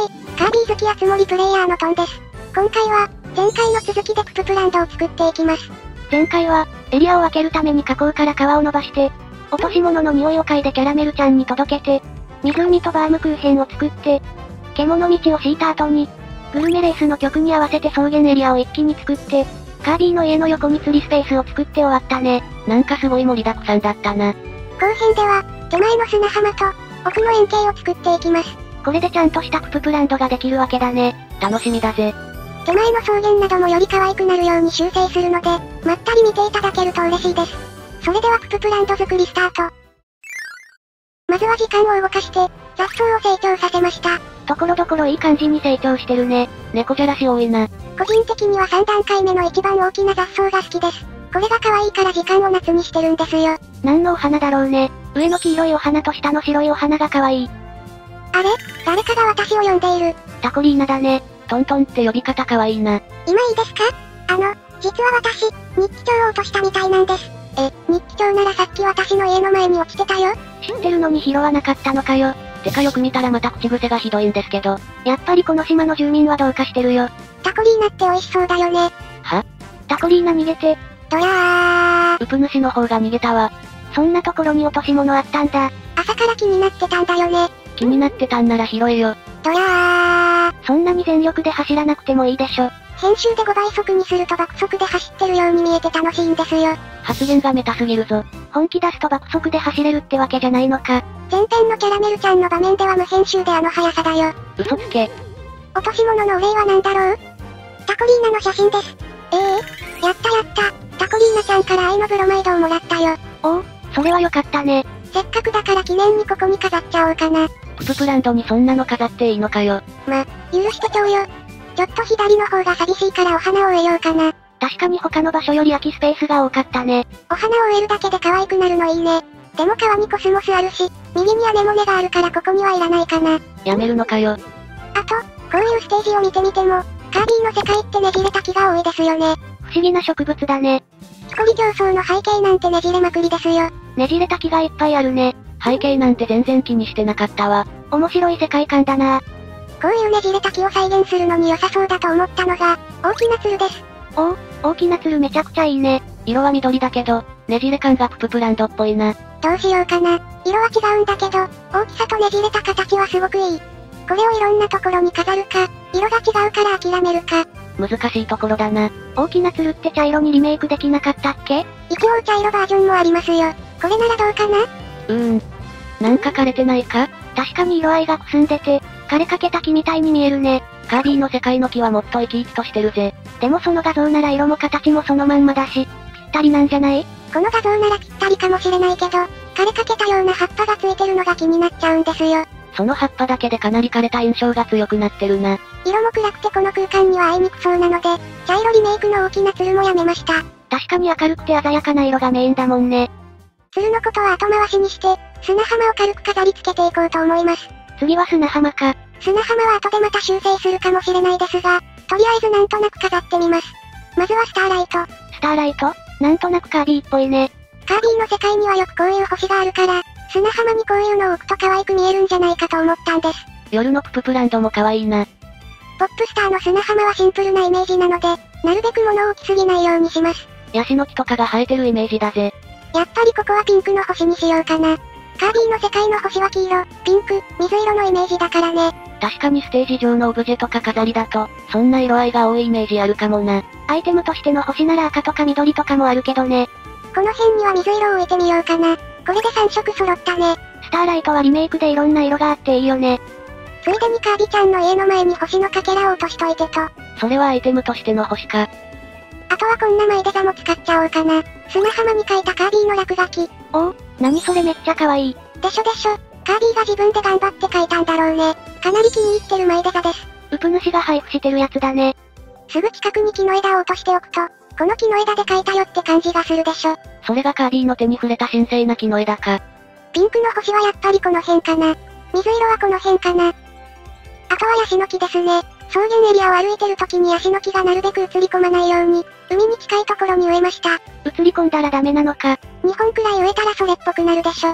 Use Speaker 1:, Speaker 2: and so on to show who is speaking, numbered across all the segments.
Speaker 1: カービィ好きあつ森プレイヤーのトンです。今回は、前回の続きでプププランドを作っていきます。
Speaker 2: 前回は、エリアを分けるために河口から川を伸ばして、落とし物の匂いを嗅いでキャラメルちゃんに届けて、湖とバームクーヘンを作って、獣道を敷いた後に、グルメレースの曲に合わせて草原エリアを一気に作って、カービィの家の横に釣りスペースを作って終わったね。
Speaker 3: なんかすごい盛りだくさんだったな。
Speaker 1: 後編では、手前の砂浜と、奥の円形を作っていきます。
Speaker 2: これでちゃんとしたプププランドができるわけだね。
Speaker 3: 楽しみだぜ。
Speaker 1: 手前の草原などもより可愛くなるように修正するので、まったり見ていただけると嬉しいです。それではプププランド作りスタート。まずは時間を動かして、雑草を成長させました。
Speaker 2: ところどころいい感じに成長してるね。
Speaker 3: 猫じゃらし多いな。
Speaker 1: 個人的には3段階目の一番大きな雑草が好きです。これが可愛いから時間を夏にしてるんですよ。
Speaker 2: 何のお花だろうね。上の黄色いお花と下の白いお花が可愛い。
Speaker 1: あれ？誰かが私を呼んでいる。
Speaker 2: タコリーナだね。
Speaker 3: トントンって呼び方可愛いな。
Speaker 1: 今いいですか？実は私、日記帳を落としたみたいなんです。日記帳ならさっき私の家の前に落ちてたよ。
Speaker 2: 知ってるのに拾わなかったのかよ。
Speaker 3: てかよく見たらまた口癖がひどいんですけど。
Speaker 2: やっぱりこの島の住民はどうかしてるよ。
Speaker 1: タコリーナって美味しそうだよね。
Speaker 3: は？
Speaker 2: タコリーナ逃げて。
Speaker 1: ドヤー。
Speaker 3: ウプ主の方が逃げたわ。
Speaker 2: そんなところに落とし物あったんだ。
Speaker 1: 朝から気になってたんだよね。
Speaker 3: 気になってたんなら拾えよ。
Speaker 1: ドヤー。
Speaker 2: そんなに全力で走らなくてもいいでしょ。
Speaker 1: 編集で5倍速にすると爆速で走ってるように見えて楽しいんですよ。
Speaker 3: 発言がメタすぎるぞ。
Speaker 2: 本気出すと爆速で走れるってわけじゃないのか。
Speaker 1: 前編のキャラメルちゃんの場面では無編集であの速さだよ。
Speaker 3: 嘘つけ。
Speaker 1: 落とし物のお礼は何だろう？タコリーナの写真です。やったやった。タコリーナちゃんから愛のブロマイドをもらったよ。
Speaker 2: おお、それはよかったね。
Speaker 1: せっかくだから記念にここに飾っちゃおうかな。
Speaker 3: プププランドにそんなの飾っていいのかよ。
Speaker 1: 許してちょうよ。ちょっと左の方が寂しいからお花を植えようかな。
Speaker 2: 確かに他の場所より空きスペースが多かったね。
Speaker 1: お花を植えるだけで可愛くなるのいいね。でも川にコスモスあるし、右にアネモネがあるからここにはいらないかな。
Speaker 3: やめるのかよ。
Speaker 1: あと、こういうステージを見てみても、カービィの世界ってねじれた木が多いですよね。
Speaker 2: 不思議な植物だね。
Speaker 1: 木こり競争の背景なんてねじれまくりですよ。
Speaker 2: ねじれた木がいっぱいあるね。
Speaker 3: 背景なんて全然気にしてなかったわ。
Speaker 2: 面白い世界観だな。
Speaker 1: こういうねじれた木を再現するのに良さそうだと思ったのが、大きな鶴です。
Speaker 2: おお、大きな鶴めちゃくちゃいいね。
Speaker 3: 色は緑だけど、ねじれ感がプププランドっぽいな。
Speaker 1: どうしようかな。色は違うんだけど、大きさとねじれた形はすごくいい。これをいろんなところに飾るか、色が違うから諦めるか。
Speaker 3: 難しいところだな。
Speaker 2: 大きな鶴って茶色にリメイクできなかったっけ？
Speaker 1: 一応茶色バージョンもありますよ。これならどうかな？
Speaker 3: なんか枯れてないか？
Speaker 2: 確かに色合いがくすんでて、枯れかけた木みたいに見えるね。
Speaker 3: カービィの世界の木はもっと生き生きとしてるぜ。
Speaker 2: でもその画像なら色も形もそのまんまだし、ぴったりなんじゃない？
Speaker 1: この画像ならぴったりかもしれないけど、枯れかけたような葉っぱがついてるのが気になっちゃうんですよ。
Speaker 3: その葉っぱだけでかなり枯れた印象が強くなってるな。
Speaker 1: 色も暗くてこの空間には合いにくそうなので、茶色リメイクの大きな鶴もやめました。
Speaker 2: 確かに明るくて鮮やかな色がメインだもんね。
Speaker 1: 鶴のことは後回しにして、砂浜を軽く飾り付けていこうと思います。
Speaker 2: 次は砂浜か。
Speaker 1: 砂浜は後でまた修正するかもしれないですが、とりあえずなんとなく飾ってみます。まずはスターライト。
Speaker 2: スターライト？なんとなくカービィっぽいね。
Speaker 1: カービィの世界にはよくこういう星があるから、砂浜にこういうのを置くと可愛く見えるんじゃないかと思ったんです。
Speaker 3: 夜のプププランドも可愛いな。
Speaker 1: ポップスターの砂浜はシンプルなイメージなので、なるべく物を置きすぎないようにします。
Speaker 3: ヤシの木とかが生えてるイメージだぜ。
Speaker 1: やっぱりここはピンクの星にしようかな。カービィの世界の星は黄色、ピンク、水色のイメージだからね。
Speaker 3: 確かにステージ上のオブジェとか飾りだと、そんな色合いが多いイメージあるかもな。
Speaker 2: アイテムとしての星なら赤とか緑とかもあるけどね。
Speaker 1: この辺には水色を置いてみようかな。これで3色揃ったね。
Speaker 2: スターライトはリメイクでいろんな色があっていいよね。
Speaker 1: ついでにカービちゃんの家の前に星のかけらを落としといてと。
Speaker 3: それはアイテムとしての星か。
Speaker 1: あとはこんなマイデザも使っちゃおうかな。砂浜に書いたカービィの落書き。
Speaker 2: おお、何それめっちゃ可愛い。
Speaker 1: でしょ。カービィが自分で頑張って書いたんだろうね。かなり気に入ってるマイデザです。
Speaker 2: ウプ主が配布してるやつだね。
Speaker 1: すぐ近くに木の枝を落としておくと、この木の枝で書いたよって感じがするでしょ。
Speaker 3: それがカービィの手に触れた神聖な木の枝か。
Speaker 1: ピンクの星はやっぱりこの辺かな。水色はこの辺かな。あとはヤシの木ですね。草原エリアを歩いてる時にヤシの木がなるべく映り込まないように、海に近いところに植えました。
Speaker 2: 映り込んだらダメなのか。
Speaker 1: 2本くらい植えたらそれっぽくなるでしょ。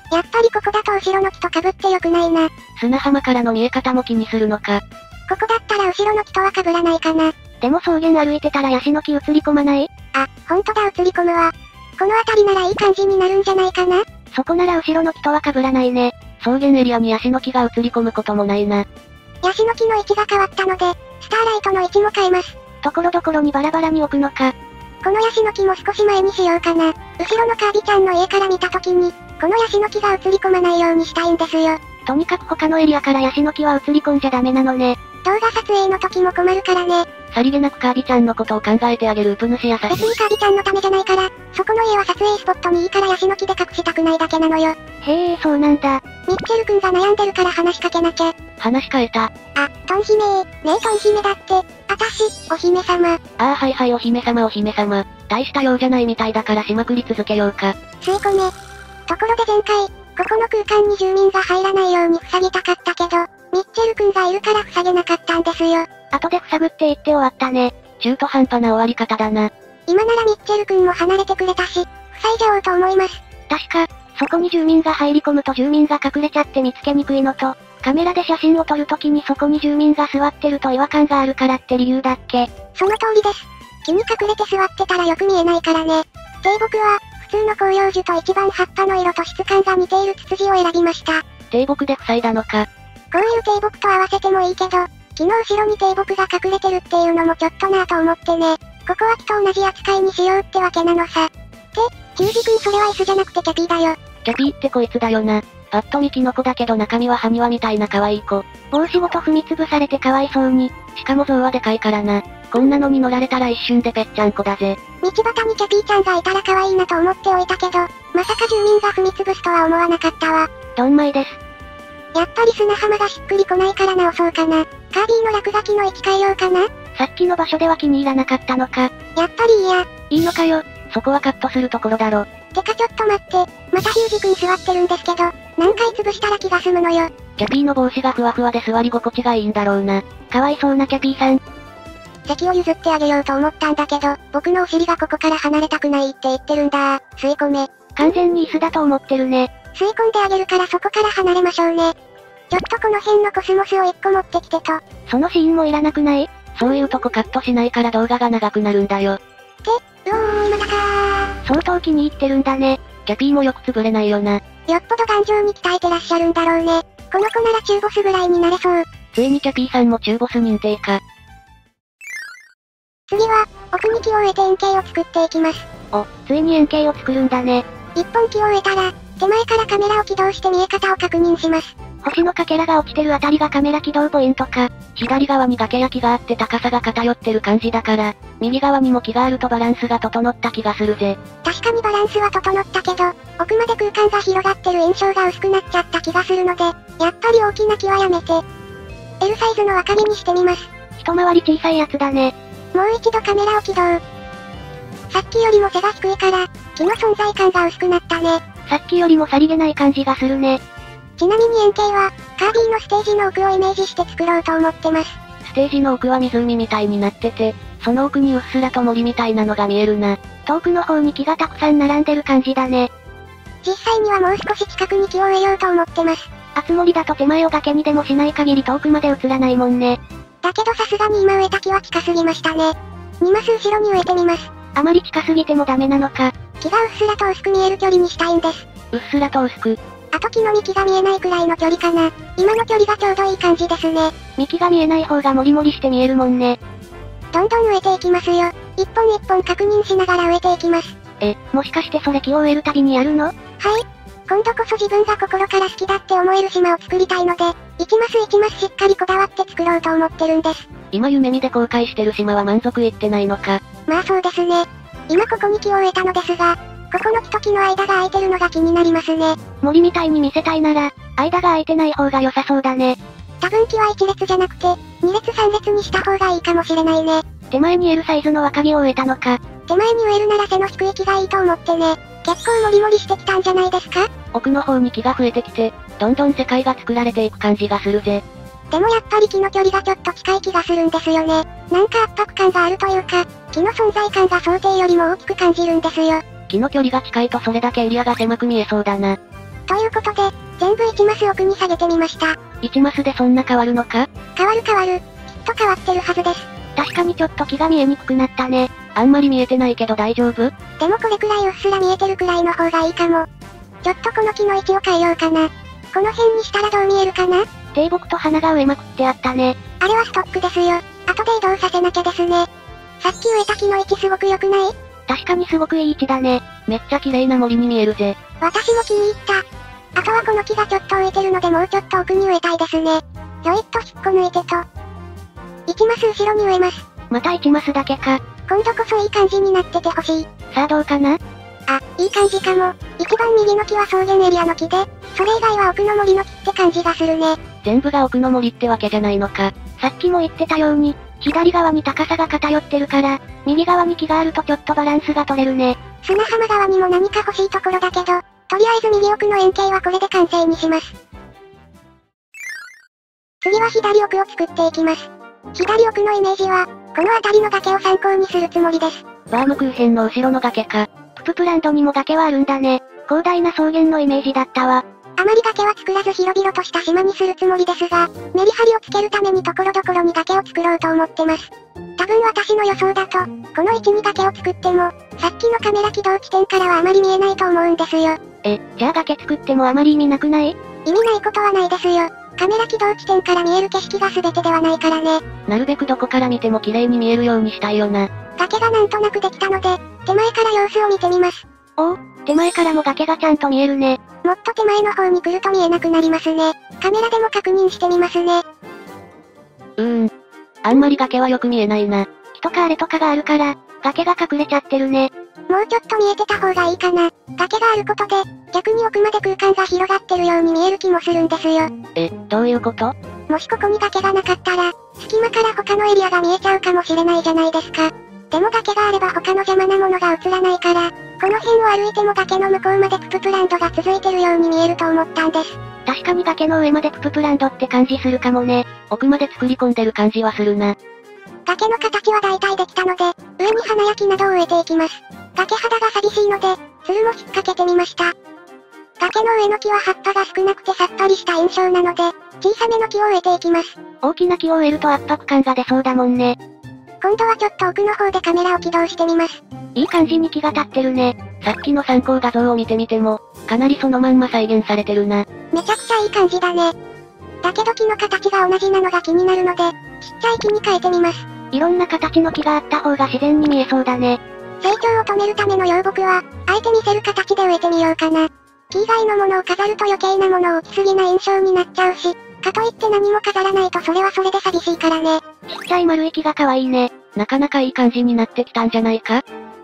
Speaker 1: やっぱりここだと後ろの木と被って良くないな。
Speaker 3: 砂浜からの見え方も気にするのか。
Speaker 1: ここだったら後ろの木とは被らないかな。
Speaker 2: でも草原歩いてたらヤシの木映り込まない？
Speaker 1: あ、ほんとだ映り込むわ。この辺りならいい感じになるんじゃないかな。
Speaker 2: そこなら後ろの木とは被らないね。
Speaker 3: 草原エリアにヤシの木が映り込むこともないな。
Speaker 1: ヤシの木の位置が変わったので、スターライトの位置も変えます。
Speaker 2: ところどころにバラバラに置くのか。
Speaker 1: このヤシの木も少し前にしようかな。後ろのカービちゃんの家から見た時に、このヤシの木が映り込まないようにしたいんですよ。
Speaker 2: とにかく他のエリアからヤシの木は映り込んじゃダメなのね。
Speaker 1: 動画撮影の時も困るからね。
Speaker 3: さりげなくカービちゃんのことを考えてあげるウプ主優しい。
Speaker 1: 別にカービちゃんのためじゃないから、そこの家は撮影スポットにいいからヤシの木で隠したくないだけなのよ。
Speaker 2: へえ、そうなんだ。
Speaker 1: ミッチェル君が悩んでるから話しかけなきゃ。
Speaker 3: 話し変えた。
Speaker 1: あ、トン姫ねえトン姫だって、あたし、お姫様。
Speaker 3: ああはいはいお姫様お姫様。大した用じゃないみたいだからしまくり続けようか。
Speaker 1: 吸い込め。ところで前回、ここの空間に住民が入らないように塞ぎたかったけど、ミッチェル君がいるから塞げなかったんですよ。
Speaker 2: 後で塞ぐって言って終わったね。
Speaker 3: 中途半端な終わり方だな。
Speaker 1: 今ならミッチェル君も離れてくれたし、塞いじゃおうと思います。
Speaker 2: 確か、そこに住民が入り込むと住民が隠れちゃって見つけにくいのと、カメラで写真を撮るときにそこに住民が座ってると違和感があるからって理由だっけ？
Speaker 1: その通りです。木に隠れて座ってたらよく見えないからね。低木は、普通の広葉樹と一番葉っぱの色と質感が似ているツツジを選びました。
Speaker 3: 低木で塞いだのか。
Speaker 1: こういう低木と合わせてもいいけど、木の後ろに低木が隠れてるっていうのもちょっとなぁと思ってね。ここは木と同じ扱いにしようってわけなのさ。ヒュージ君それは椅子じゃなくてキャピーだよ。
Speaker 3: キャピーってこいつだよな。パッと見キノコだけど中身は埴輪みたいな可愛い子。
Speaker 2: 帽子ごと踏みつぶされてかわいそうに。
Speaker 3: しかも像はでかいからな。こんなのに乗られたら一瞬でぺっちゃんこだぜ。
Speaker 1: 道端にキャピーちゃんがいたら可愛いなと思っておいたけど、まさか住民が踏みつぶすとは思わなかったわ。
Speaker 2: ドンマイです。
Speaker 1: やっぱり砂浜がしっくりこないから直そうかな。カービィの落書きの位置変えようかな。
Speaker 2: さっきの場所では気に入らなかったのか。
Speaker 1: やっぱりいいや。
Speaker 2: いいのかよ。
Speaker 3: そこはカットするところだろ。
Speaker 1: てかちょっと待って、またヒュージ君座ってるんですけど、何回潰したら気が済むのよ。
Speaker 3: キャピーの帽子がふわふわで座り心地がいいんだろうな。
Speaker 2: かわいそうなキャピーさん。
Speaker 1: 席を譲ってあげようと思ったんだけど、僕のお尻がここから離れたくないって言ってるんだ。吸い込め。
Speaker 2: 完全に椅子だと思ってるね。
Speaker 1: 吸い込んであげるからそこから離れましょうね。ちょっとこの辺のコスモスを1個持ってきてと。
Speaker 2: そのシーンもいらなくない？
Speaker 3: そういうとこカットしないから動画が長くなるんだよ。
Speaker 1: まだかー。
Speaker 2: 相当気に入ってるんだね。
Speaker 3: キャピーもよく潰れないよな。
Speaker 1: よっぽど頑丈に鍛えてらっしゃるんだろうね。この子なら中ボスぐらいになれそう。
Speaker 3: ついにキャピーさんも中ボス認定か。
Speaker 1: 次は、奥に木を植えて円形を作っていきます。
Speaker 2: お、ついに円形を作るんだね。
Speaker 1: 一本木を植えたら、手前からカメラを起動して見え方を確認します。
Speaker 2: 星のかけらが落ちてるあたりがカメラ起動ポイントか。
Speaker 3: 左側に崖や木があって高さが偏ってる感じだから、右側にも木があるとバランスが整った気がするぜ。
Speaker 1: 確かにバランスは整ったけど、奥まで空間が広がってる印象が薄くなっちゃった気がするので、やっぱり大きな木はやめて。L サイズの若木にしてみます。
Speaker 2: 一回り小さいやつだね。
Speaker 1: もう一度カメラを起動。さっきよりも背が低いから、木の存在感が薄くなったね。
Speaker 2: さっきよりもさりげない感じがするね。
Speaker 1: ちなみに円形は、カービィのステージの奥をイメージして作ろうと思ってます。
Speaker 3: ステージの奥は湖みたいになってて、その奥にうっすらと森みたいなのが見えるな。
Speaker 2: 遠くの方に木がたくさん並んでる感じだね。
Speaker 1: 実際にはもう少し近くに木を植えようと思ってます。
Speaker 2: あつ森だと手前を崖にでもしない限り遠くまで映らないもんね。
Speaker 1: だけどさすがに今植えた木は近すぎましたね。2マス後ろに植えてみます。
Speaker 2: あまり近すぎてもダメなのか。
Speaker 1: 木がうっすらと薄く見える距離にしたいんです。
Speaker 3: うっすらと薄く。
Speaker 1: あと木の幹が見えないくらいの距離かな。今の距離がちょうどいい感じですね。
Speaker 2: 幹が見えない方がモリモリして見えるもんね。
Speaker 1: どんどん植えていきますよ。一本一本確認しながら植えていきます。
Speaker 2: もしかしてそれ木を植えるたびにやるの？
Speaker 1: はい。今度こそ自分が心から好きだって思える島を作りたいので、1マス1マスしっかりこだわって作ろうと思ってるんです。
Speaker 3: 今夢見で公開してる島は満足いってないのか。
Speaker 1: まあそうですね。今ここに木を植えたのですが、ここの木と木の間が空いてるのが気になりますね。
Speaker 2: 森みたいに見せたいなら、間が空いてない方が良さそうだね。
Speaker 1: 多分木は1列じゃなくて、2列3列にした方がいいかもしれないね。
Speaker 2: 手前に L サイズの若木を植えたのか。
Speaker 1: 手前に植えるなら背の低い木がいいと思ってね。結構モリモリしてきたんじゃないですか？
Speaker 3: 奥の方に木が増えてきて、どんどん世界が作られていく感じがするぜ。
Speaker 1: でもやっぱり木の距離がちょっと近い気がするんですよね。なんか圧迫感があるというか、木の存在感が想定よりも大きく感じるんですよ。
Speaker 3: 木の距離が近いとそれだけエリアが狭く見えそうだな。
Speaker 1: ということで、全部1マス奥に下げてみました。
Speaker 3: 1マスでそんな変わるのか？
Speaker 1: 変わる。きっと変わってるはずです。
Speaker 2: 確かにちょっと気が見えにくくなったね。
Speaker 3: あんまり見えてないけど大丈夫？
Speaker 1: でもこれくらいうっすら見えてるくらいの方がいいかも。ちょっとこの木の位置を変えようかな。この辺にしたらどう見えるかな？
Speaker 2: 低木と花が植えまくってあったね。
Speaker 1: あれはストックですよ。後で移動させなきゃですね。さっき植えた木の位置すごく良くない？
Speaker 2: 確かにすごくいい位置だね。
Speaker 3: めっちゃ綺麗な森に見えるぜ。
Speaker 1: 私も気に入った。あとはこの木がちょっと浮いてるのでもうちょっと奥に植えたいですね。ひょいっと引っこ抜いてと。1マス後ろに植えます。
Speaker 2: また1マスだけか。
Speaker 1: 今度こそいい感じになっててほしい。
Speaker 2: さあどうかな？
Speaker 1: あ、いい感じかも。一番右の木は草原エリアの木で、それ以外は奥の森の木って感じがするね。
Speaker 3: 全部が奥の森ってわけじゃないのか。
Speaker 2: さっきも言ってたように、左側に高さが偏ってるから、右側に木があるとちょっとバランスが取れるね。
Speaker 1: 砂浜側にも何か欲しいところだけど、とりあえず右奥の円形はこれで完成にします。次は左奥を作っていきます。左奥のイメージは、この辺りの崖を参考にするつもりです。
Speaker 3: バームクーヘンの後ろの崖か。
Speaker 2: プププランドにも崖はあるんだね。広大な草原のイメージだったわ。
Speaker 1: あまり崖は作らず広々とした島にするつもりですが、メリハリをつけるために所々に崖を作ろうと思ってます。多分私の予想だと、この位置に崖を作っても、さっきのカメラ起動地点からはあまり見えないと思うんですよ。
Speaker 2: じゃあ崖作ってもあまり意味なくない？
Speaker 1: 意味ないことはないですよ。カメラ起動地点から見える景色が全てではないからね。
Speaker 3: なるべくどこから見ても綺麗に見えるようにしたいよな。
Speaker 1: 崖がなんとなくできたので、手前から様子を見てみます。
Speaker 2: おお、手前からも崖がちゃんと見えるね。
Speaker 1: もっと手前の方に来ると見えなくなりますね。カメラでも確認してみますね。
Speaker 3: あんまり崖はよく見えないな。
Speaker 2: 木とかあれとかがあるから、崖が隠れちゃってるね。
Speaker 1: もうちょっと見えてた方がいいかな。崖があることで、逆に奥まで空間が広がってるように見える気もするんですよ。
Speaker 3: どういうこと？
Speaker 1: もしここに崖がなかったら、隙間から他のエリアが見えちゃうかもしれないじゃないですか。でも崖があれば他の邪魔なものが映らないから、この辺を歩いても崖の向こうまでプププランドが続いてるように見えると思ったんです。
Speaker 2: 確かに崖の上までプププランドって感じするかもね。
Speaker 3: 奥まで作り込んでる感じはするな。
Speaker 1: 崖の形は大体できたので、上に花焼きなどを植えていきます。崖肌が寂しいので、つるも引っ掛けてみました。崖の上の木は葉っぱが少なくてさっぱりした印象なので、小さめの木を植えていきます。
Speaker 2: 大きな木を植えると圧迫感が出そうだもんね。
Speaker 1: 今度はちょっと奥の方でカメラを起動してみます。
Speaker 2: いい感じに木が立ってるね。
Speaker 3: さっきの参考画像を見てみても、かなりそのまんま再現されてるな。
Speaker 1: めちゃくちゃいい感じだね。だけど木の形が同じなのが気になるので、ちっちゃい木に変えてみます。
Speaker 2: いろんな形の木があった方が自然に見えそうだね。
Speaker 1: 成長を止めるための養木は、あえて見せる形で植えてみようかな。木以外のものを飾ると余計なものを置きすぎな印象になっちゃうし、かといって何も飾らないとそれはそれで寂しいからね。
Speaker 2: ちっちゃい丸い木が可愛いね。
Speaker 3: なかなかいい感じになってきたんじゃないか？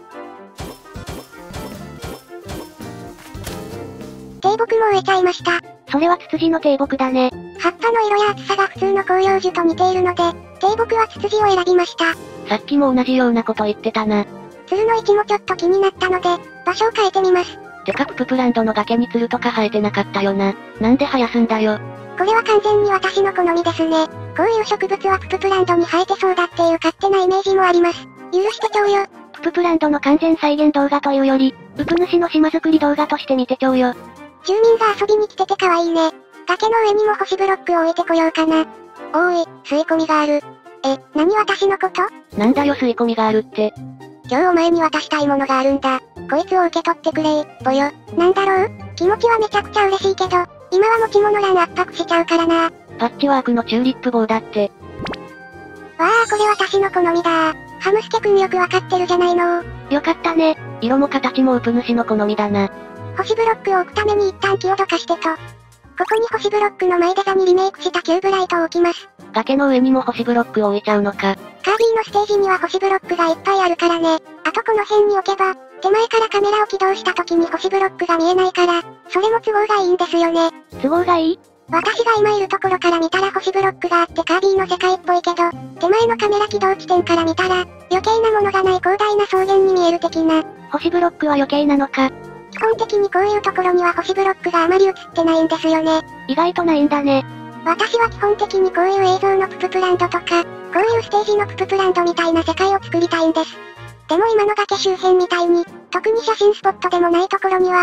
Speaker 1: 低木も植えちゃいました。
Speaker 2: それはツツジの低木だね。
Speaker 1: 葉っぱの色や厚さが普通の広葉樹と似ているので、低木はツツジを選びました。
Speaker 3: さっきも同じようなこと言ってたな。
Speaker 1: つるの位置もちょっと気になったので、場所を変えてみます。
Speaker 3: てかプププランドの崖につるとか生えてなかったよな。なんで生やすんだよ。
Speaker 1: これは完全に私の好みですね。こういう植物はプププランドに生えてそうだっていう勝手なイメージもあります。許してちょうよ。
Speaker 2: プププランドの完全再現動画というより、ウプ主の島作り動画として見てちょうよ。
Speaker 1: 住民が遊びに来てて可愛いね。崖の上にも星ブロックを置いてこようかな。おーい、吸い込みがある。何私のこと？
Speaker 3: なんだよ吸い込みがあるって。
Speaker 1: 今日お前に渡したいものがあるんだ。こいつを受け取ってくれぼよ。なんだろう？気持ちはめちゃくちゃ嬉しいけど、今は持ち物欄圧迫しちゃうからな。
Speaker 3: パッチワークのチューリップ棒だって。
Speaker 1: わあこれ私の好みだ。ハムスケくんよくわかってるじゃないの。
Speaker 2: よかったね。
Speaker 3: 色も形もウプ主の好みだな。
Speaker 1: 星ブロックを置くために一旦木をどかしてと。ここに星ブロックの前デザにリメイクしたキューブライトを置きます。
Speaker 3: 崖の上にも星ブロックを置いちゃうのか。
Speaker 1: カービィのステージには星ブロックがいっぱいあるからね。あとこの辺に置けば、手前からカメラを起動した時に星ブロックが見えないから、それも都合がいいんですよね。
Speaker 2: 都合がいい？
Speaker 1: 私が今いるところから見たら星ブロックがあってカービィの世界っぽいけど、手前のカメラ起動地点から見たら、余計なものがない広大な草原に見える的な。
Speaker 2: 星ブロックは余計なのか。
Speaker 1: 基本的にこういうところには星ブロックがあまり映ってないんですよね。
Speaker 2: 意外とないんだね。
Speaker 1: 私は基本的にこういう映像のプププランドとか、こういうステージのプププランドみたいな世界を作りたいんです。でも今の崖周辺みたいに、特に写真スポットでもないところには、プ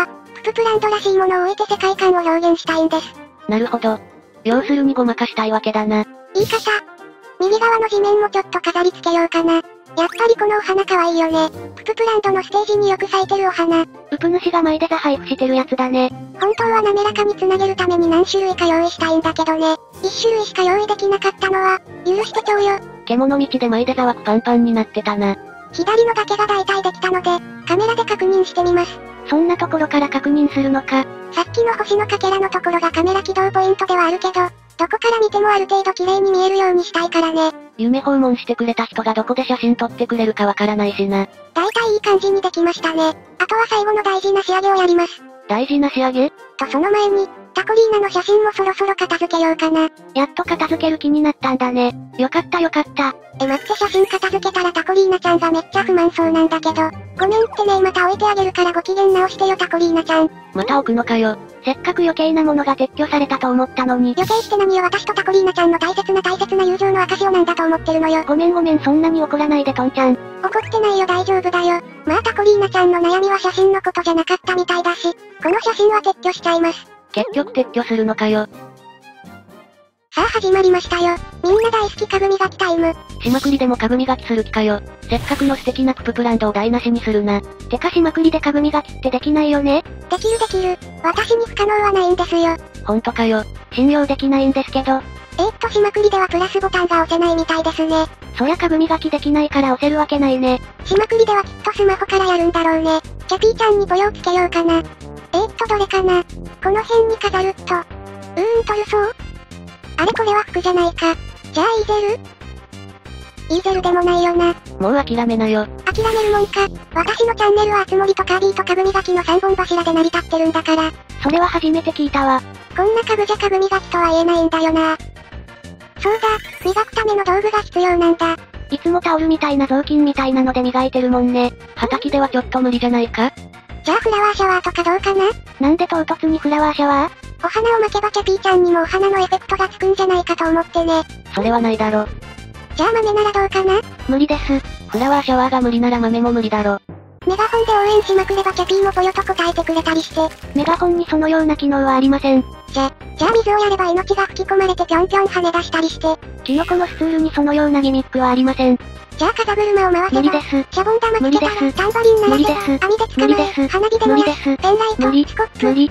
Speaker 1: ププランドらしいものを置いて世界観を表現したいんです。
Speaker 3: なるほど。要するにごまかしたいわけだな。
Speaker 1: 言い方。右側の地面もちょっと飾り付けようかな。やっぱりこのお花可愛いよね。プププランドのステージによく咲いてるお花。
Speaker 2: ウプ主が前で座配布してるやつだね。
Speaker 1: 本当は滑らかに繋げるために何種類か用意したいんだけどね。1種類しか用意できなかったのは、許してちょうよ。
Speaker 3: 獣道で前で座枠パンパンになってたな。
Speaker 1: 左のだけが大体できたので、カメラで確認してみます。
Speaker 2: そんなところから確認するのか。
Speaker 1: さっきの星のかけらのところがカメラ起動ポイントではあるけど、どこから見てもある程度綺麗に見えるようにしたいからね。
Speaker 3: 夢訪問してくれた人がどこで写真撮ってくれるかわからないしな。
Speaker 1: 大体いい感じにできましたね。あとは最後の大事な仕上げをやります。
Speaker 3: 大事な仕上げ？
Speaker 1: とその前に、タコリーナの写真もそろそろ片付けようかな。
Speaker 2: やっと片付ける気になったんだね。よかったよかった。
Speaker 1: 待って写真片付けたらタコリーナちゃんがめっちゃ不満そうなんだけど。ごめんってねまた置いてあげるからご機嫌直してよタコリーナちゃん。
Speaker 3: また置くのかよ。
Speaker 2: せっかく余計なものが撤去されたと思ったのに。
Speaker 1: 余計して何よ私とタコリーナちゃんの大切な友情の証をなんだと思ってるのよ。
Speaker 2: ごめんそんなに怒らないでトンちゃん。
Speaker 1: 怒ってないよ大丈夫だよ。まあタコリーナちゃんの悩みは写真のことじゃなかったみたいだし、この写真は撤去しちゃいます。
Speaker 3: 結局撤去するのかよ。
Speaker 1: さあ始まりましたよ。みんな大好き家具磨きタイム。
Speaker 3: しまくりでも家具磨きする気かよ。せっかくの素敵なプププランドを台無しにするな。
Speaker 2: てかしまくりで家具磨きってできないよね？
Speaker 1: できる。私に不可能はないんですよ。
Speaker 3: ほんとかよ。
Speaker 2: 信用できないんですけど。
Speaker 1: しまくりではプラスボタンが押せないみたいですね。
Speaker 2: そりゃ家具磨きできないから押せるわけないね。
Speaker 1: しまくりではきっとスマホからやるんだろうね。キャピーちゃんにぽよをつけようかな。どれかな。この辺に飾るっと。トルソー？あれこれは服じゃないか。じゃあイーゼル？イーゼルでもないよな。
Speaker 3: もう諦めなよ。
Speaker 1: 諦めるもんか。私のチャンネルはあつ森とカービィと家具磨きの3本柱で成り立ってるんだから。
Speaker 2: それは初めて聞いたわ。
Speaker 1: こんな家具じゃ家具磨きとは言えないんだよな。そうだ、磨くための道具が必要なんだ。
Speaker 2: いつもタオルみたいな雑巾みたいなので磨いてるもんね。
Speaker 3: 畑ではちょっと無理じゃないか？
Speaker 1: じゃあフラワーシャワーとかどうかな？
Speaker 2: なんで唐突にフラワーシャワー？
Speaker 1: お花を巻けばキャピーちゃんにもお花のエフェクトがつくんじゃないかと思ってね。
Speaker 3: それはないだろ。
Speaker 1: じゃあ豆ならどうかな？
Speaker 2: 無理です。
Speaker 3: フラワーシャワーが無理なら豆も無理だろ。
Speaker 1: メガホンで応援しまくればキャピーもぽよと答えてくれたりして。
Speaker 2: メガホンにそのような機能はありません。
Speaker 1: じゃあ水をやれば命が吹き込まれてぴょんぴょん跳ね出したりして。
Speaker 2: キノコのスツールにそのようなギミックはありません。
Speaker 1: じゃあ風車を回せば。
Speaker 2: 無理です。
Speaker 1: シャボン玉つけたら。タンバリン鳴らせば。網で捕まえ。花火で燃やす。ペンライト。スコップ。
Speaker 2: 無理。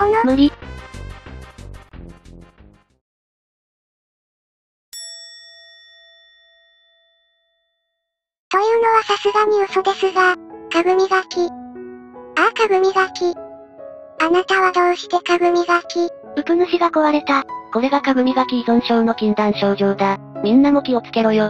Speaker 1: というのはさすがに嘘ですが、家具磨き。家具磨き。あなたはどうして家具磨き？
Speaker 2: ウプ主が壊れた。
Speaker 3: これが家具磨き依存症の禁断症状だ。みんなも気をつけろよ。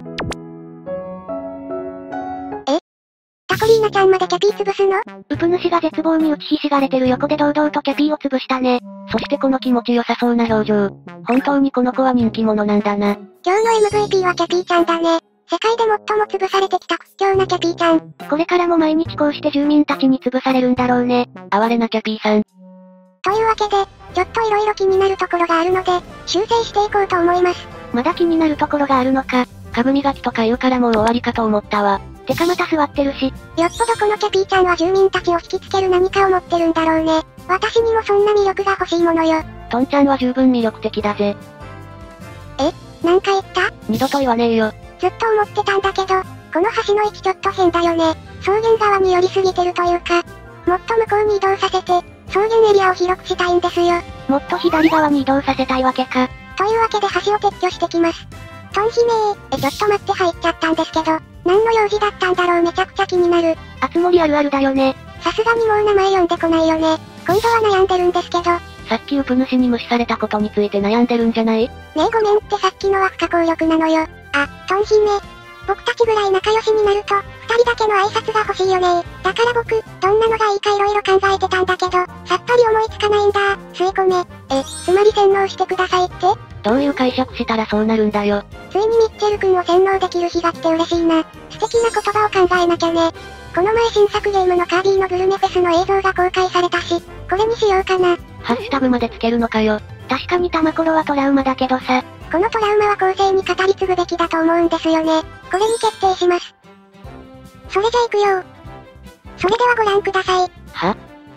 Speaker 1: タコリーナちゃんまでキャピー潰すの？
Speaker 2: ウプ主が絶望に打ちひしがれてる横で堂々とキャピーを潰したね。
Speaker 3: そしてこの気持ちよさそうな表情。本当にこの子は人気者なんだな。
Speaker 1: 今日の MVP はキャピーちゃんだね。世界で最も潰されてきた屈強なキャピーちゃん。
Speaker 2: これからも毎日こうして住民たちに潰されるんだろうね。
Speaker 3: 哀れなキャピーさん。
Speaker 1: というわけで、ちょっと色々気になるところがあるので、修正していこうと思います。
Speaker 2: まだ気になるところがあるのか。
Speaker 3: 家具磨きとか言うからもう終わりかと思ったわ。
Speaker 2: てかまた座ってるし。
Speaker 1: よっぽどこのキャピーちゃんは住民たちを引きつける何かを持ってるんだろうね。私にもそんな魅力が欲しいものよ。
Speaker 3: トンちゃんは十分魅力的だぜ。
Speaker 1: なんか言った？
Speaker 3: 二度と言わねえよ。
Speaker 1: ずっと思ってたんだけど、この橋の位置ちょっと変だよね。草原側に寄りすぎてるというか、もっと向こうに移動させて、草原エリアを広くしたいんですよ。
Speaker 2: もっと左側に移動させたいわけか。
Speaker 1: というわけで橋を撤去してきます。トン姫ちょっと待って入っちゃったんですけど、何の用事だったんだろうめちゃくちゃ気になる。
Speaker 2: あつ森あるあるだよね。
Speaker 1: さすがにもう名前呼んでこないよね。今度は悩んでるんですけど。
Speaker 3: さっきウプ主に無視されたことについて悩んでるんじゃない？
Speaker 1: ねえごめんってさっきのは不可抗力なのよ。トン姫。僕たちぐらい仲良しになると、二人だけの挨拶が欲しいよね。だから僕、どんなのがいいか色々考えてたんだけど、さっぱり思いつかないんだ。吸い込め。つまり洗脳してくださいって？
Speaker 3: どういう解釈したらそうなるんだよ。
Speaker 1: ついにミッチェル君を洗脳できる日が来て嬉しいな。素敵な言葉を考えなきゃね。この前新作ゲームのカービィのグルメフェスの映像が公開されたし、これにしようかな。
Speaker 3: ハッシュタグまでつけるのかよ。
Speaker 2: 確かに玉頃はトラウマだけどさ。
Speaker 1: このトラウマは後世に語り継ぐべきだと思うんですよね。これに決定します。それじゃ行くよ。それではご覧ください。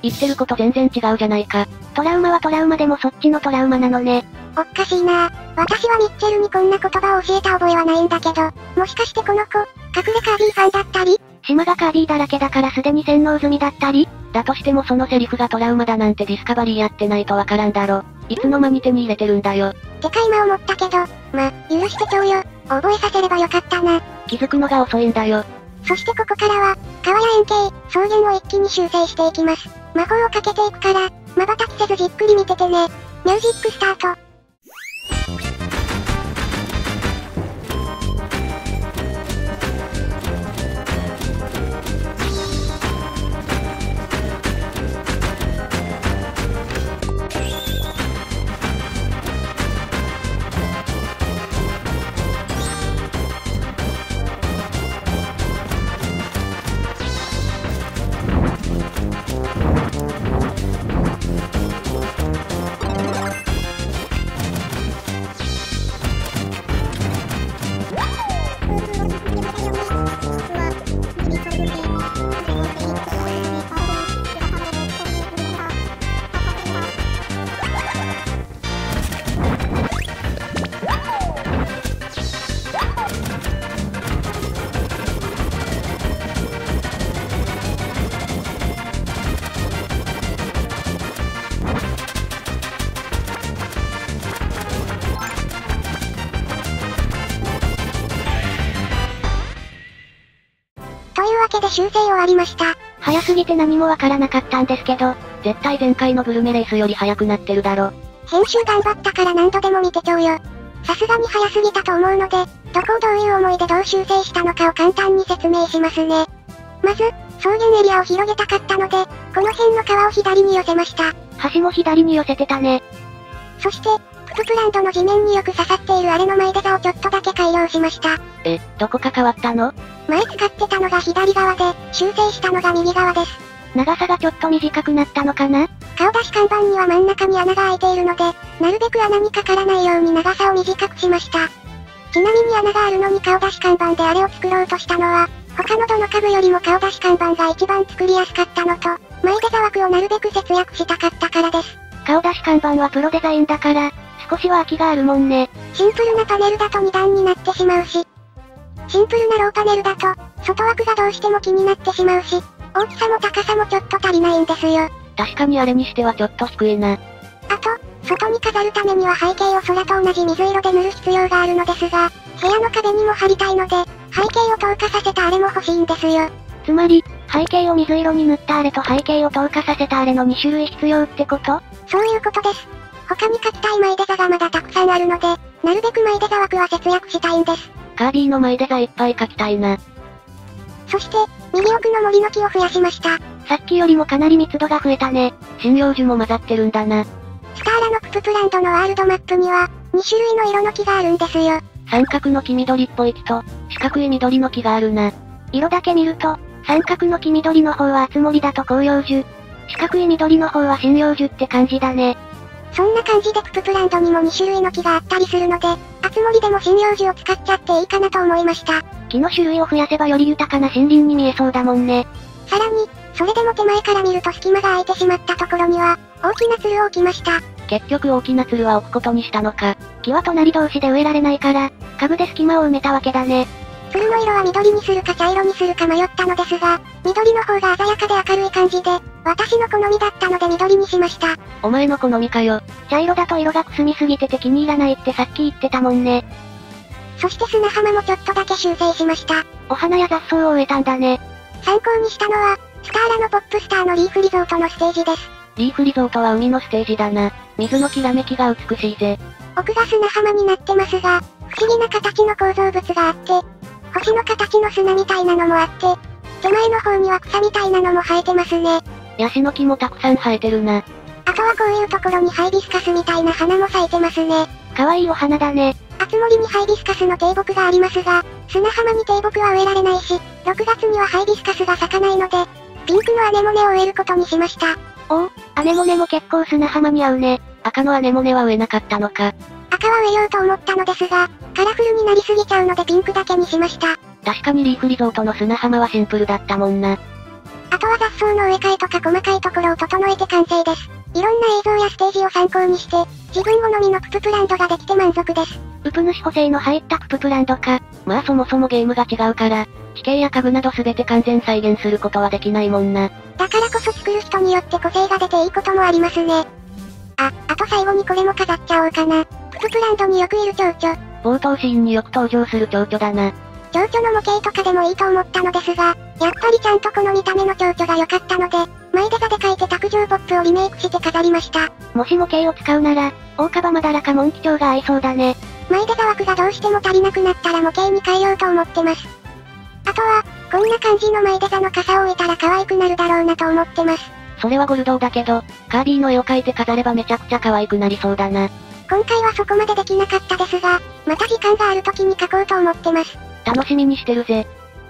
Speaker 3: 言ってること全然違うじゃないか。
Speaker 2: トラウマはトラウマでもそっちのトラウマなのね。
Speaker 1: おっかしいな。私はミッチェルにこんな言葉を教えた覚えはないんだけど、もしかしてこの子、隠れカービィファンだったり？
Speaker 2: 島がカービィだらけだからすでに洗脳済みだったり？
Speaker 3: だとしてもそのセリフがトラウマだなんてディスカバリーやってないとわからんだろ。いつの間に手に入れてるんだよ。
Speaker 1: てか今思ったけど、許してちょうよ。覚えさせればよかったな。
Speaker 3: 気づくのが遅いんだよ。
Speaker 1: そしてここからは、川や円形、草原を一気に修正していきます。魔法をかけていくから、瞬きせずじっくり見ててね。ミュージックスタート。というわけで修正終わりました。
Speaker 2: 早すぎて何もわからなかったんですけど、
Speaker 3: 絶対前回のグルメレースより早くなってるだろ。
Speaker 1: 編集頑張ったから何度でも見てちょうよ。さすがに早すぎたと思うので、どこをどういう思いでどう修正したのかを簡単に説明しますね。まず、草原エリアを広げたかったので、この辺の川を左に寄せました。
Speaker 2: 橋も左に寄せてたね。
Speaker 1: そして、プププランドの地面によく刺さっているあれの前出座をちょっとだけ改良しました。
Speaker 3: どこか変わったの？
Speaker 1: 前使ってたのが左側で、修正したのが右側です。
Speaker 2: 長さがちょっと短くなったのかな？
Speaker 1: 顔出し看板には真ん中に穴が開いているので、なるべく穴にかからないように長さを短くしました。ちなみに穴があるのに顔出し看板であれを作ろうとしたのは、他のどの家具よりも顔出し看板が一番作りやすかったのと、前出座枠をなるべく節約したかったからです。
Speaker 2: 顔出し看板はプロデザインだから、少しは空きがあるもんね。
Speaker 1: シンプルなパネルだと2段になってしまうし、シンプルなローパネルだと、外枠がどうしても気になってしまうし、大きさも高さもちょっと足りないんですよ。
Speaker 3: 確かにあれにしてはちょっと低いな。
Speaker 1: あと、外に飾るためには背景を空と同じ水色で塗る必要があるのですが、部屋の壁にも貼りたいので、背景を透過させたあれも欲しいんですよ。
Speaker 2: つまり、背景を水色に塗ったあれと背景を透過させたあれの2種類必要ってこと？
Speaker 1: そういうことです。他に描きたい前出座がまだたくさんあるので、なるべく前出座枠は節約したいんです。
Speaker 3: カービィの前出座いっぱい描きたいな。
Speaker 1: そして、右奥の森の木を増やしました。
Speaker 2: さっきよりもかなり密度が増えたね。
Speaker 3: 針葉樹も混ざってるんだな。
Speaker 1: スターラのプププランドのワールドマップには、2種類の色の木があるんですよ。
Speaker 3: 三角の黄緑っぽい木と、四角い緑の木があるな。
Speaker 2: 色だけ見ると、三角の黄緑の方は厚森だと広葉樹。四角い緑の方は針葉樹って感じだね。
Speaker 1: そんな感じでプププランドにも2種類の木があったりするので、厚森でも針葉樹を使っちゃっていいかなと思いました。
Speaker 2: 木の種類を増やせばより豊かな森林に見えそうだもんね。
Speaker 1: さらに、それでも手前から見ると隙間が空いてしまったところには、大きな鶴を置きました。
Speaker 3: 結局大きな鶴は置くことにしたのか。
Speaker 2: 木は隣同士で植えられないから、株で隙間を埋めたわけだね。
Speaker 1: 鶴の色は緑にするか茶色にするか迷ったのですが、緑の方が鮮やかで明るい感じで、私の好みだったので緑にしました。
Speaker 3: お前の好みかよ。
Speaker 2: 茶色だと色がくすみすぎてて気に入らないってさっき言ってたもんね。
Speaker 1: そして砂浜もちょっとだけ修正しました。
Speaker 2: お花や雑草を植えたんだね。
Speaker 1: 参考にしたのは、スターラのポップスターのリーフリゾートのステージです。
Speaker 3: リーフリゾートは海のステージだな。水のきらめきが美しいぜ。
Speaker 1: 奥が砂浜になってますが、不思議な形の構造物があって、星の形の砂みたいなのもあって、手前の方には草みたいなのも生えてますね。
Speaker 3: ヤシの木もたくさん生えてるな。
Speaker 1: あとはこういうところにハイビスカスみたいな花も咲いてますね。
Speaker 2: かわいいお花だね。
Speaker 1: 厚森にハイビスカスの低木がありますが、砂浜に低木は植えられないし、6月にはハイビスカスが咲かないので、ピンクのアネモネを植えることにしました。
Speaker 2: おお、アネモネも結構砂浜に合うね。
Speaker 3: 赤のアネモネは植えなかったのか。
Speaker 1: 赤は植えようと思ったのですが、カラフルになりすぎちゃうのでピンクだけにしました。
Speaker 3: 確かにリーフリゾートの砂浜はシンプルだったもんな。
Speaker 1: あとは雑草の植え替えとか細かいところを整えて完成です。いろんな映像やステージを参考にして、自分好みのクププランドができて満足です。
Speaker 2: ウプ主補正の入ったクププランドか。
Speaker 3: まあそもそもゲームが違うから、地形や家具など全て完全再現することはできないもんな。
Speaker 1: だからこそ作る人によって個性が出ていいこともありますね。あと最後にこれも飾っちゃおうかな。クププランドによくいる蝶々。
Speaker 3: 冒頭シーンによく登場する蝶々だな。
Speaker 1: 蝶々の模型とかでもいいと思ったのですが、やっぱりちゃんとこの見た目の蝶々が良かったので、マイデザで描いて卓上ポップをリメイクして飾りました。
Speaker 2: もし模型を使うなら、大カバマダラかモンキチョウが合いそうだね。
Speaker 1: マイデザ枠がどうしても足りなくなったら模型に変えようと思ってます。あとは、こんな感じのマイデザの傘を置いたら可愛くなるだろうなと思ってます。
Speaker 3: それはゴルドーだけど、カービィの絵を描いて飾ればめちゃくちゃ可愛くなりそうだな。
Speaker 1: 今回はそこまでできなかったですが、また時間がある時に描こうと思ってます。
Speaker 3: 楽しみにしてるぜ。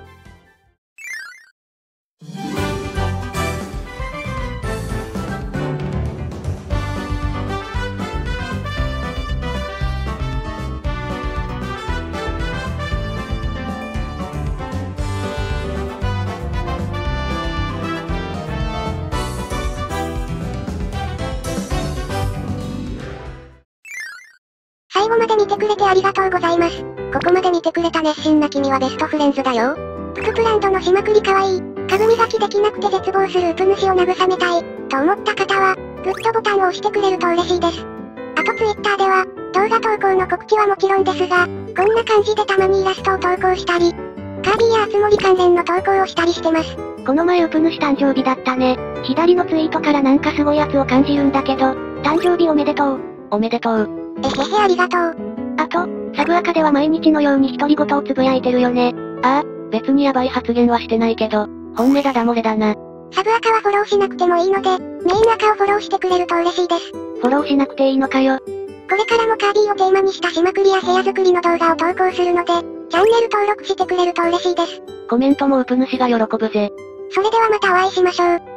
Speaker 1: 最後まで見てくれてありがとうございます。ここまで見てくれた熱心な君はベストフレンズだよ。クププランドのしまくり可愛い。家具磨きできなくて絶望するウプ主を慰めたい。と思った方は、グッドボタンを押してくれると嬉しいです。あとツイッターでは、動画投稿の告知はもちろんですが、こんな感じでたまにイラストを投稿したり、カービィやあつ森関連の投稿をしたりしてます。
Speaker 2: この前ウプ主誕生日だったね。左のツイートからなんかすごい圧を感じるんだけど、誕生日おめでとう。
Speaker 3: おめでとう。
Speaker 1: ありがとう。
Speaker 2: あと、サブアカでは毎日のように独り言をつぶやいてるよね。
Speaker 3: ああ、別にヤバい発言はしてないけど、本音だだ漏れだな。
Speaker 1: サブアカはフォローしなくてもいいので、メインアカをフォローしてくれると嬉しいです。
Speaker 2: フォローしなくていいのかよ。
Speaker 1: これからもカービィをテーマにしたしまくりや部屋作りの動画を投稿するので、チャンネル登録してくれると嬉しいです。
Speaker 3: コメントもウプ主が喜ぶぜ。
Speaker 1: それではまたお会いしましょう。